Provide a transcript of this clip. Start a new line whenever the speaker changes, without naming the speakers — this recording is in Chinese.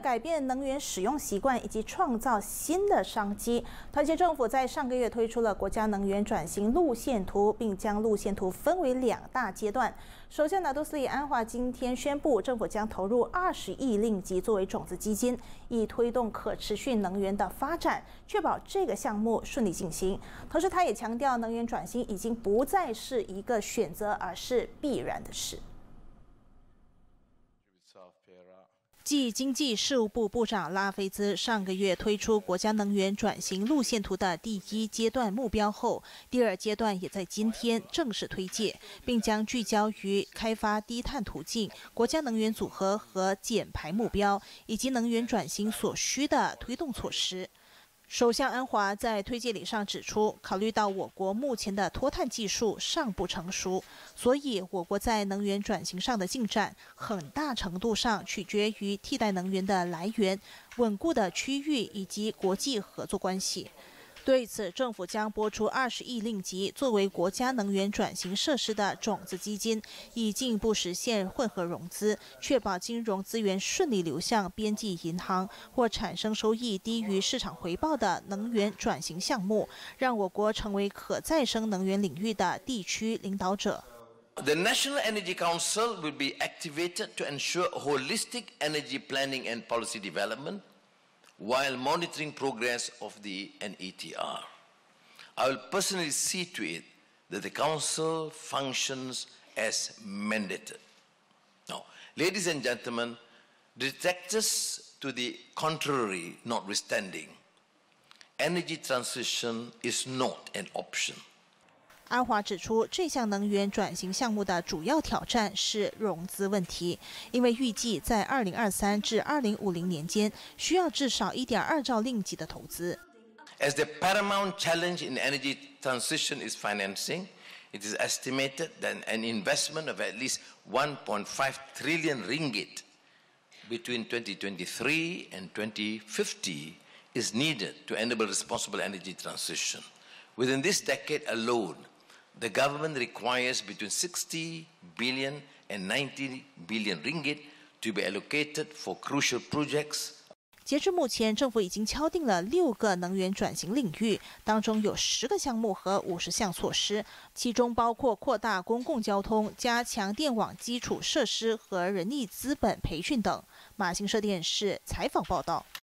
改变能源使用习惯以及创造新的商机。团结政府在上个月推出了国家能源转型路线图，并将路线图分为2大阶段。首相拿督斯里安华今天宣布，政府将投入20亿令吉作为种子基金，以推动可持续能源的发展，确保这个项目顺利进行。同时，他也强调，能源转型已经不再是一个选择，而是必然的事。 继经济事务部部长拉菲兹上个月推出国家能源转型路线图的第1阶段目标后，第2阶段也在今天正式推介，并将聚焦于开发低碳途径、国家能源组合和减排目标，以及能源转型所需的推动措施。 首相安华在推介礼上指出，考虑到我国目前的脱碳技术尚不成熟，所以我国在能源转型上的进展很大程度上取决于替代能源的来源、稳固的区域以及国际合作关系。 对此，政府将拨出20亿令吉作为国家能源转型设施的种子基金，以进一步实现混合融资，确保金融资源顺利流向边际银行或产生收益低于市场回报的能源转型项目，让我国成为可再生能源领域的地区领导者。
The National Energy Council will be activated to ensure holistic energy planning and policy development, while monitoring progress of the NETR. I will personally see to it that the Council functions as mandated. Now, ladies and gentlemen, detractors to the contrary notwithstanding, energy transition is not an option.
安华指出，这项能源转型项目的主要挑战是融资问题，因为预计在2023至2050年间需要至少1.2兆令吉的投资。
As the paramount challenge in energy transition is financing, it is estimated that an investment of at least 1.5 trillion ringgit between 2023 and 2050 is needed to enable responsible energy transition. Within this decade alone, the government requires between 60 billion and 90 billion ringgit to be allocated for crucial projects.
截至目前，政府已经敲定了6个能源转型领域，当中有10个项目和50项措施，其中包括扩大公共交通、加强电网基础设施和人力资本培训等。马新社电视采访报道。